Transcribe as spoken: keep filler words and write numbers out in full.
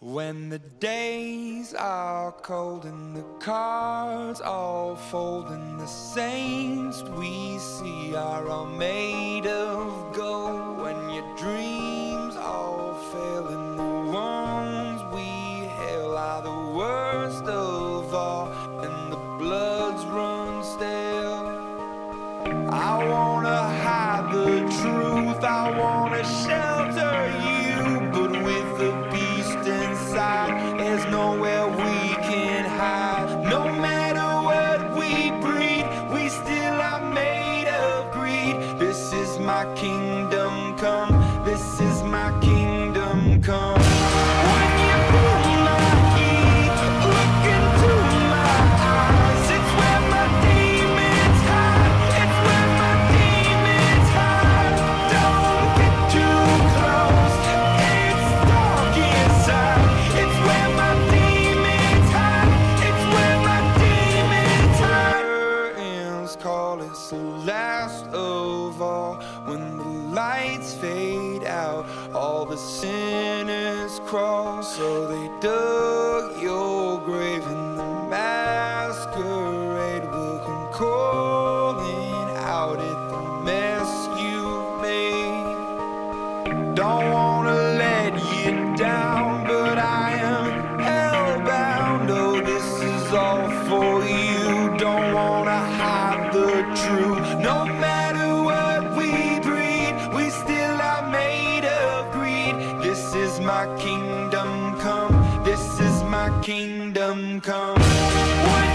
When the days are cold and the cards all fold and the saints we see are all made of gold, when your dreams all fail and the ones we hail are the worst of all and the bloods run stale, I wanna hide the truth, I wanna shelter you, but with the beast inside, there's nowhere we can hide. No matter what we breed, we still are made of greed. This is my kingdom come, this is my kingdom come. When you pull my heat, look into my eyes, it's where my demons hide, it's where my demons hide. Don't get too close, it's dark inside, it's where my demons hide, it's where my demons hide. Curtains call, it's the last of all. When the lights fade out, all the sinners crawl. So they dug your grave and the masquerade will come calling out at the mess you've made. Don't wanna let you down, but I am hellbound. Oh, this is all for you. Don't wanna hide the truth. No matter what we breed, we still are made of greed. This is my kingdom come, this is my kingdom come. When